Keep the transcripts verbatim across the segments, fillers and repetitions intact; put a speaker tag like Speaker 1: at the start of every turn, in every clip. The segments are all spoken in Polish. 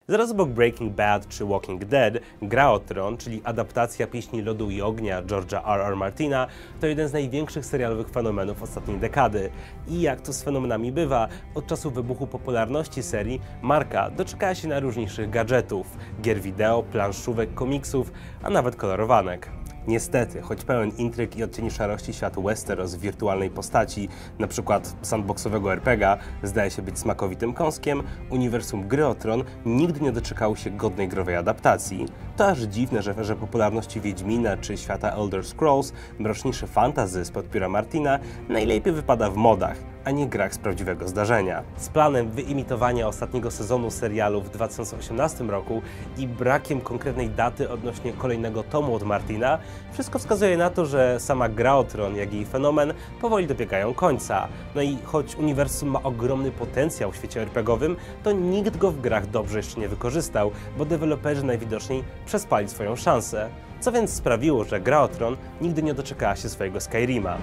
Speaker 1: Zaraz obok Breaking Bad czy Walking Dead, Gra o Tron, czyli adaptacja Pieśni Lodu i Ognia George'a R R. Martina, to jeden z największych serialowych fenomenów ostatniej dekady. I jak to z fenomenami bywa, od czasu wybuchu popularności serii, marka doczekała się najróżniejszych gadżetów, gier wideo, planszówek, komiksów, a nawet kolorowanek. Niestety, choć pełen intryg i odcieni szarości świat Westeros w wirtualnej postaci, np. sandboxowego er pe gie a, zdaje się być smakowitym kąskiem, uniwersum Gry o Tron nigdy nie doczekało się godnej growej adaptacji. To aż dziwne, że w erze popularności Wiedźmina czy świata Elder Scrolls mroczniejsze fantasy spod pióra Martina najlepiej wypada w modach, a nie grach z prawdziwego zdarzenia. Z planem wyimitowania ostatniego sezonu serialu w dwa tysiące osiemnastym roku i brakiem konkretnej daty odnośnie kolejnego tomu od Martina, wszystko wskazuje na to, że sama Gra o Tron, jak i jej fenomen powoli dobiegają końca. No i choć uniwersum ma ogromny potencjał w świecie er pe gie owym, to nikt go w grach dobrze jeszcze nie wykorzystał, bo deweloperzy najwidoczniej przespali swoją szansę. Co więc sprawiło, że Gra o Tron nigdy nie doczekała się swojego Skyrima.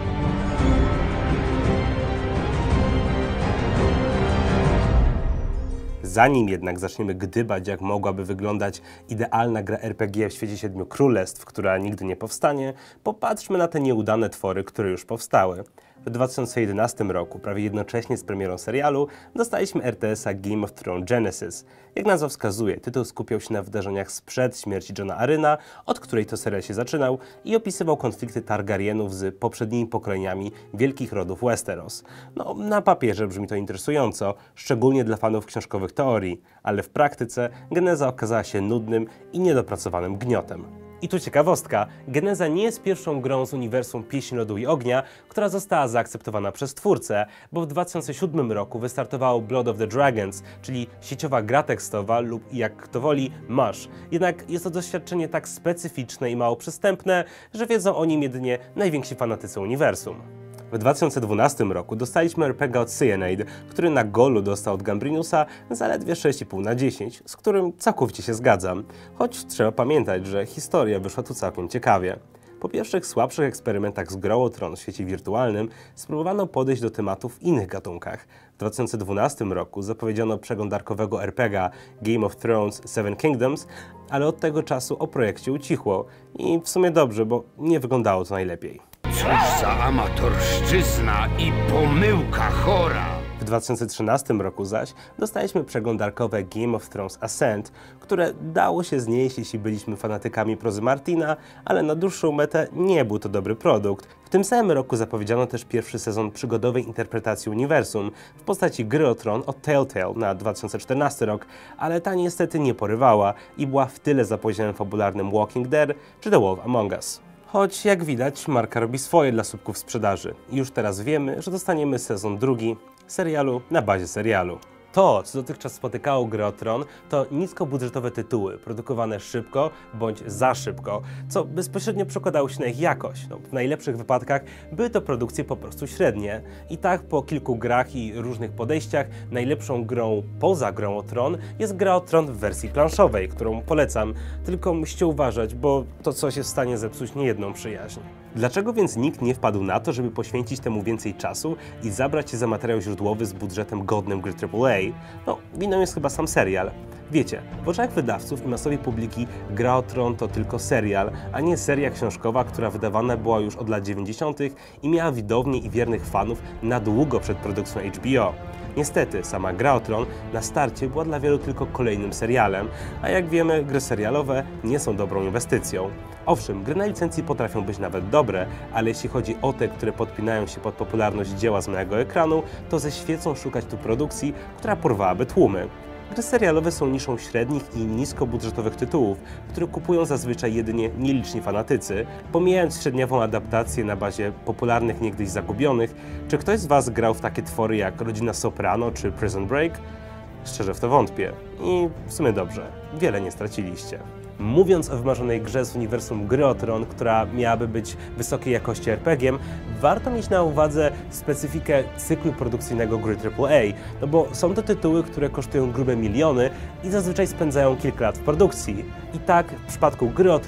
Speaker 1: Zanim jednak zaczniemy gdybać, jak mogłaby wyglądać idealna gra er pe gie w świecie Siedmiu Królestw, która nigdy nie powstanie, popatrzmy na te nieudane twory, które już powstały. W dwa tysiące jedenastym roku, prawie jednocześnie z premierą serialu, dostaliśmy er te es a Game of Thrones Genesis. Jak nazwa wskazuje, tytuł skupiał się na wydarzeniach sprzed śmierci Jona Aryna, od której to serial się zaczynał, i opisywał konflikty Targaryenów z poprzednimi pokoleniami wielkich rodów Westeros. No, na papierze brzmi to interesująco, szczególnie dla fanów książkowych teorii, ale w praktyce geneza okazała się nudnym i niedopracowanym gniotem. I tu ciekawostka, Geneza nie jest pierwszą grą z uniwersum Pieśni Lodu i Ognia, która została zaakceptowana przez twórcę, bo w dwa tysiące siódmym roku wystartowało Blood of the Dragons, czyli sieciowa gra tekstowa lub, jak kto woli, masz. Jednak jest to doświadczenie tak specyficzne i mało przystępne, że wiedzą o nim jedynie najwięksi fanatycy uniwersum. W dwa tysiące dwunastym roku dostaliśmy er pe gie od Cyanide, który na Golu dostał od Gambrinusa zaledwie sześć i pół na dziesięć, z którym całkowicie się zgadzam, choć trzeba pamiętać, że historia wyszła tu całkiem ciekawie. Po pierwszych słabszych eksperymentach z Grą o Tron w świecie wirtualnym spróbowano podejść do tematów w innych gatunkach. W dwa tysiące dwunastym roku zapowiedziano przeglądarkowego er pe gie a Game of Thrones Seven Kingdoms, ale od tego czasu o projekcie ucichło i w sumie dobrze, bo nie wyglądało to najlepiej.
Speaker 2: Cóż za amatorszczyzna i pomyłka chora!
Speaker 1: W dwa tysiące trzynastym roku zaś dostaliśmy przeglądarkowe Game of Thrones Ascent, które dało się znieść, jeśli byliśmy fanatykami prozy Martina, ale na dłuższą metę nie był to dobry produkt. W tym samym roku zapowiedziano też pierwszy sezon przygodowej interpretacji uniwersum w postaci Gry o Tron od Telltale na dwa tysiące czternasty rok, ale ta niestety nie porywała i była w tyle za poziomem fabularnym Walking Dead czy The Wolf Among Us. Choć jak widać, marka robi swoje dla słupków sprzedaży. I już teraz wiemy, że dostaniemy sezon drugi serialu na bazie serialu. To, co dotychczas spotykało Grę o Tron, to niskobudżetowe tytuły, produkowane szybko bądź za szybko, co bezpośrednio przekładało się na ich jakość. No, w najlepszych wypadkach były to produkcje po prostu średnie. I tak po kilku grach i różnych podejściach najlepszą grą poza Grą o Tron jest Gra o Tron w wersji planszowej, którą polecam, tylko musicie uważać, bo to coś jest w stanie zepsuć niejedną przyjaźń. Dlaczego więc nikt nie wpadł na to, żeby poświęcić temu więcej czasu i zabrać się za materiał źródłowy z budżetem godnym gry triple A? No, winą jest chyba sam serial. Wiecie, w oczach wydawców i masowej publiki Gra o Tron to tylko serial, a nie seria książkowa, która wydawana była już od lat dziewięćdziesiątych i miała widownię i wiernych fanów na długo przed produkcją H B O. Niestety, sama Gra o Tron na starcie była dla wielu tylko kolejnym serialem, a jak wiemy, gry serialowe nie są dobrą inwestycją. Owszem, gry na licencji potrafią być nawet dobre, ale jeśli chodzi o te, które podpinają się pod popularność dzieła z małego ekranu, to ze świecą szukać tu produkcji, która porwałaby tłumy. Gry serialowe są niszą średnich i niskobudżetowych tytułów, które kupują zazwyczaj jedynie nieliczni fanatycy. Pomijając średniową adaptację na bazie popularnych niegdyś Zagubionych, czy ktoś z Was grał w takie twory jak Rodzina Soprano czy Prison Break? Szczerze w to wątpię. I w sumie dobrze, wiele nie straciliście. Mówiąc o wymarzonej grze z uniwersum Gry o Tron, która miałaby być wysokiej jakości er pe gie em, warto mieć na uwadze specyfikę cyklu produkcyjnego gry triple A, no bo są to tytuły, które kosztują grube miliony i zazwyczaj spędzają kilka lat w produkcji. I tak w przypadku Gry o Tron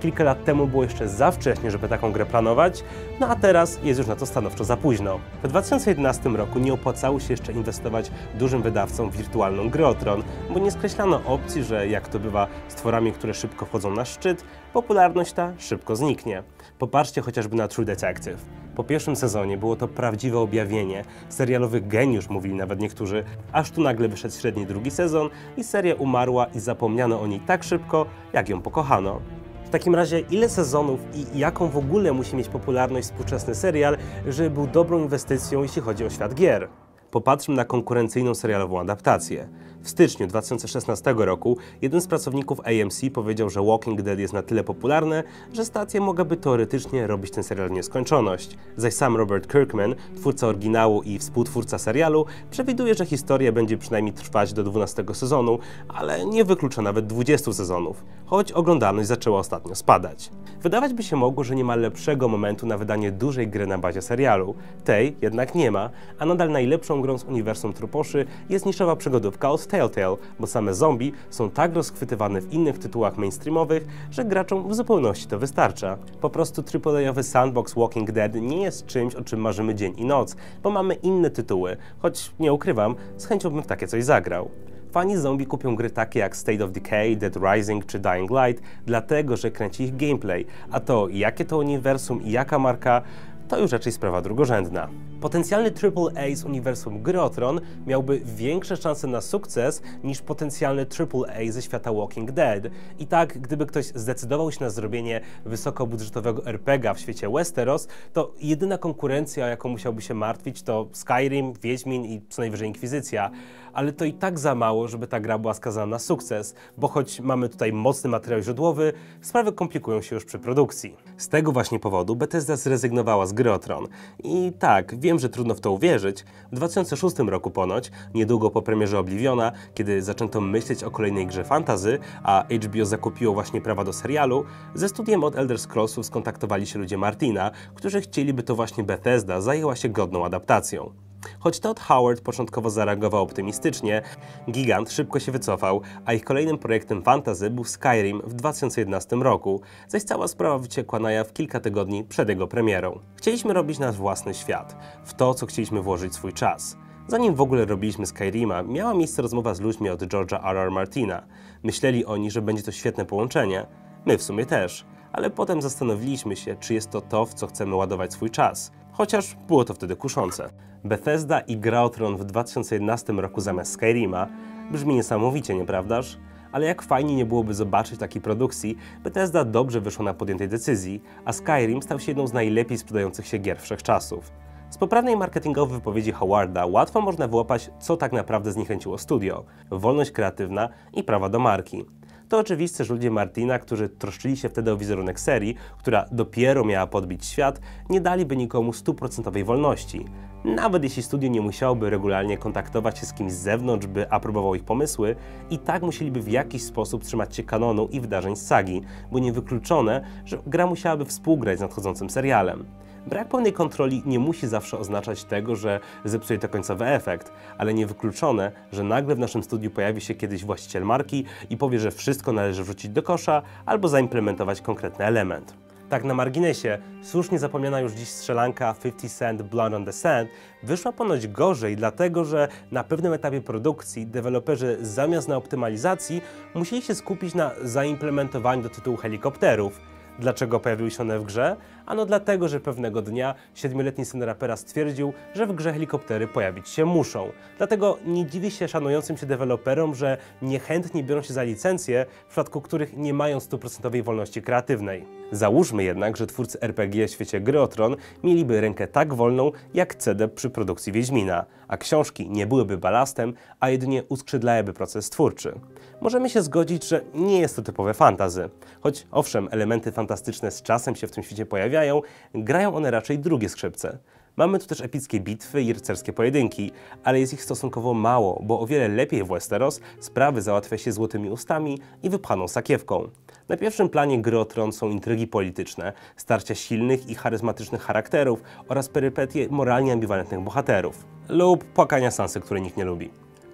Speaker 1: kilka lat temu było jeszcze za wcześnie, żeby taką grę planować, no a teraz jest już na to stanowczo za późno. W dwa tysiące jedenastym roku nie opłacało się jeszcze inwestować dużym wydawcom w wirtualną grę o Tron, bo nie skreślano opcji, że jak to bywa z tworami, które szybko wchodzą na szczyt, popularność ta szybko zniknie. Popatrzcie chociażby na True Detective. Po pierwszym sezonie było to prawdziwe objawienie, serialowy geniusz mówili nawet niektórzy, aż tu nagle wyszedł średni drugi sezon i seria umarła i zapomniano o niej tak szybko, jak ją pokochano. W takim razie ile sezonów i jaką w ogóle musi mieć popularność współczesny serial, żeby był dobrą inwestycją, jeśli chodzi o świat gier? Popatrzmy na konkurencyjną serialową adaptację. W styczniu dwa tysiące szesnastego roku jeden z pracowników A M C powiedział, że Walking Dead jest na tyle popularne, że stacja mogłaby teoretycznie robić ten serial w nieskończoność. Zaś sam Robert Kirkman, twórca oryginału i współtwórca serialu, przewiduje, że historia będzie przynajmniej trwać do dwunastego sezonu, ale nie wyklucza nawet dwudziestu sezonów, choć oglądalność zaczęła ostatnio spadać. Wydawać by się mogło, że nie ma lepszego momentu na wydanie dużej gry na bazie serialu. Tej jednak nie ma, a nadal najlepszą grą z uniwersum Truposzy jest niszowa przygodówka od Telltale, bo same zombie są tak rozchwytywane w innych tytułach mainstreamowych, że graczom w zupełności to wystarcza. Po prostu triple A-owy sandbox Walking Dead nie jest czymś, o czym marzymy dzień i noc, bo mamy inne tytuły, choć nie ukrywam, z chęcią bym w takie coś zagrał. Fani zombie kupią gry takie jak State of Decay, Dead Rising czy Dying Light, dlatego że kręci ich gameplay, a to jakie to uniwersum i jaka marka, to już raczej sprawa drugorzędna. Potencjalny triple A z uniwersum gry o Tron miałby większe szanse na sukces niż potencjalny triple A ze świata Walking Dead. I tak, gdyby ktoś zdecydował się na zrobienie wysokobudżetowego er pe gie a w świecie Westeros, to jedyna konkurencja, o jaką musiałby się martwić, to Skyrim, Wiedźmin i co najwyżej Inkwizycja. Ale to i tak za mało, żeby ta gra była skazana na sukces, bo choć mamy tutaj mocny materiał źródłowy, sprawy komplikują się już przy produkcji. Z tego właśnie powodu Bethesda zrezygnowała z gry o Tron. I tak, wiem, że trudno w to uwierzyć, w dwa tysiące szóstym roku ponoć, niedługo po premierze Obliviona, kiedy zaczęto myśleć o kolejnej grze fantasy, a H B O zakupiło właśnie prawa do serialu, ze studiem od Elder Scrollsów skontaktowali się ludzie Martina, którzy chcieliby to właśnie Bethesda zajęła się godną adaptacją. Choć Todd Howard początkowo zareagował optymistycznie, gigant szybko się wycofał, a ich kolejnym projektem fantasy był Skyrim w dwa tysiące jedenastym roku, zaś cała sprawa wyciekła na jaw kilka tygodni przed jego premierą. Chcieliśmy robić nasz własny świat, w to, co chcieliśmy włożyć swój czas. Zanim w ogóle robiliśmy Skyrima, miała miejsce rozmowa z ludźmi od George'a R R Martina. Myśleli oni, że będzie to świetne połączenie. My w sumie też. Ale potem zastanowiliśmy się, czy jest to to, w co chcemy ładować swój czas. Chociaż było to wtedy kuszące. Bethesda i gra o Tron w dwa tysiące jedenastym roku zamiast Skyrima brzmi niesamowicie, nieprawdaż? Ale jak fajnie nie byłoby zobaczyć takiej produkcji, Bethesda dobrze wyszła na podjętej decyzji, a Skyrim stał się jedną z najlepiej sprzedających się gier wszechczasów. Z poprawnej marketingowej wypowiedzi Howarda łatwo można wyłapać, co tak naprawdę zniechęciło studio. Wolność kreatywna i prawa do marki. To oczywiste, że ludzie Martina, którzy troszczyli się wtedy o wizerunek serii, która dopiero miała podbić świat, nie daliby nikomu stuprocentowej wolności. Nawet jeśli studio nie musiałoby regularnie kontaktować się z kimś z zewnątrz, by aprobował ich pomysły, i tak musieliby w jakiś sposób trzymać się kanonu i wydarzeń z sagi, bo niewykluczone, że gra musiałaby współgrać z nadchodzącym serialem. Brak pełnej kontroli nie musi zawsze oznaczać tego, że zepsuje to końcowy efekt, ale niewykluczone, że nagle w naszym studiu pojawi się kiedyś właściciel marki i powie, że wszystko należy wrzucić do kosza albo zaimplementować konkretny element. Tak na marginesie, słusznie zapomniana już dziś strzelanka fifty cent Blood on the Sand wyszła ponoć gorzej, dlatego że na pewnym etapie produkcji deweloperzy zamiast na optymalizacji musieli się skupić na zaimplementowaniu do tytułu helikopterów. Dlaczego pojawiły się one w grze? Ano dlatego, że pewnego dnia siedmioletni syn rapera stwierdził, że w grze helikoptery pojawić się muszą. Dlatego nie dziwi się szanującym się deweloperom, że niechętnie biorą się za licencje, w przypadku których nie mają stuprocentowej wolności kreatywnej. Załóżmy jednak, że twórcy er pe gie w świecie gry o Tron mieliby rękę tak wolną jak C D przy produkcji Wiedźmina, a książki nie byłyby balastem, a jedynie uskrzydlałyby proces twórczy. Możemy się zgodzić, że nie jest to typowe fantasy. Choć owszem, elementy fantastyczne z czasem się w tym świecie pojawiają, grają one raczej drugie skrzypce. Mamy tu też epickie bitwy i rycerskie pojedynki, ale jest ich stosunkowo mało, bo o wiele lepiej w Westeros sprawy załatwia się złotymi ustami i wypchaną sakiewką. Na pierwszym planie gry o Tron są intrygi polityczne, starcia silnych i charyzmatycznych charakterów oraz perypetie moralnie ambiwalentnych bohaterów. Lub płakania Sansy, które nikt nie lubi.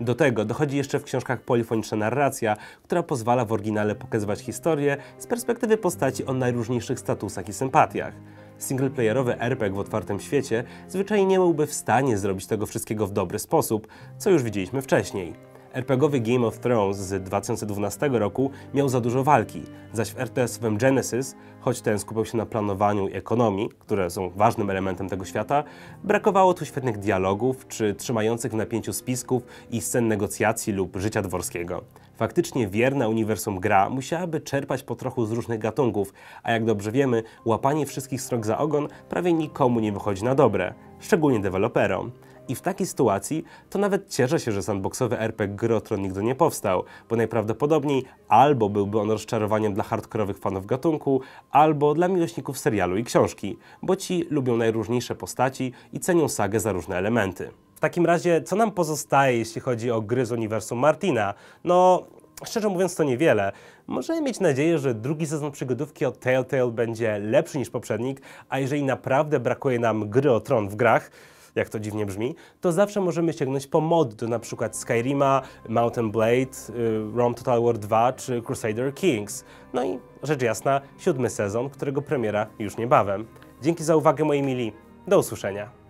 Speaker 1: Do tego dochodzi jeszcze w książkach polifoniczna narracja, która pozwala w oryginale pokazywać historię z perspektywy postaci o najróżniejszych statusach i sympatiach. Singleplayerowy er pe gie w otwartym świecie zwyczajnie nie byłby w stanie zrobić tego wszystkiego w dobry sposób, co już widzieliśmy wcześniej. er pe gie owy Game of Thrones z dwa tysiące dwunastego roku miał za dużo walki, zaś w er te esowym Genesis, choć ten skupiał się na planowaniu i ekonomii, które są ważnym elementem tego świata, brakowało tu świetnych dialogów czy trzymających w napięciu spisków i scen negocjacji lub życia dworskiego. Faktycznie wierna uniwersum gra musiałaby czerpać po trochu z różnych gatunków, a jak dobrze wiemy, łapanie wszystkich srok za ogon prawie nikomu nie wychodzi na dobre, szczególnie deweloperom. I w takiej sytuacji to nawet cieszę się, że sandboxowy er pe gie Gry o Tron nigdy nie powstał, bo najprawdopodobniej albo byłby on rozczarowaniem dla hardkorowych fanów gatunku, albo dla miłośników serialu i książki, bo ci lubią najróżniejsze postaci i cenią sagę za różne elementy. W takim razie, co nam pozostaje, jeśli chodzi o gry z uniwersum Martina? No, szczerze mówiąc, to niewiele. Możemy mieć nadzieję, że drugi sezon przygodówki od Telltale będzie lepszy niż poprzednik, a jeżeli naprawdę brakuje nam Gry o Tron w grach, jak to dziwnie brzmi, to zawsze możemy sięgnąć po mody do np. Skyrima, Mount and Blade, y, Rome Total War dwa czy Crusader Kings. No i rzecz jasna, siódmy sezon, którego premiera już niebawem. Dzięki za uwagę, moi mili. Do usłyszenia.